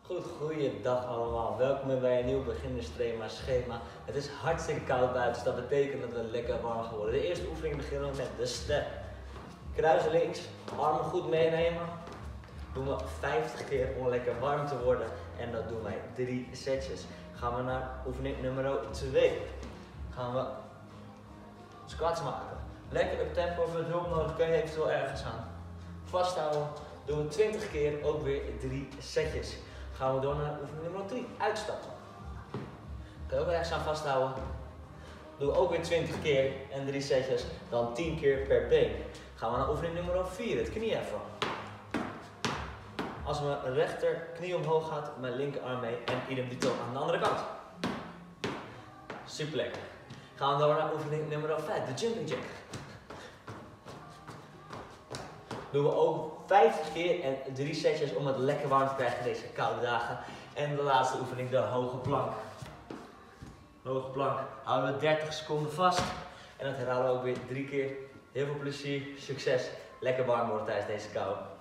Goeiedag allemaal. Welkom bij een nieuw beginnerschema. Het is hartstikke koud buiten, dus dat betekent dat we lekker warm gaan worden. De eerste oefening beginnen we met de step. Kruis links, armen goed meenemen. Doen we 50 keer om lekker warm te worden. En dat doen wij 3 setjes. Gaan we naar oefening nummer 2. Gaan we squats maken. Lekker up tempo, voor hulp nodig, kun je eventueel ergens aan vasthouden. Doen we 20 keer, ook weer 3 setjes. Gaan we door naar oefening nummer 3, uitstappen. Kun je ook ergens aan vasthouden. Doen we ook weer 20 keer en 3 setjes, dan 10 keer per been. Gaan we naar oefening nummer 4, het knieheffen. Als mijn rechter knie omhoog gaat, mijn linkerarm mee en idem dito aan de andere kant. Super lekker. Gaan we door naar oefening nummer 5, de jumping jack. Doen we ook 50 keer en 3 setjes om het lekker warm te krijgen deze koude dagen. En de laatste oefening, de hoge plank. Hoge plank. Houden we 30 seconden vast. En dat herhalen we ook weer 3 keer. Heel veel plezier, succes. Lekker warm worden tijdens deze kou.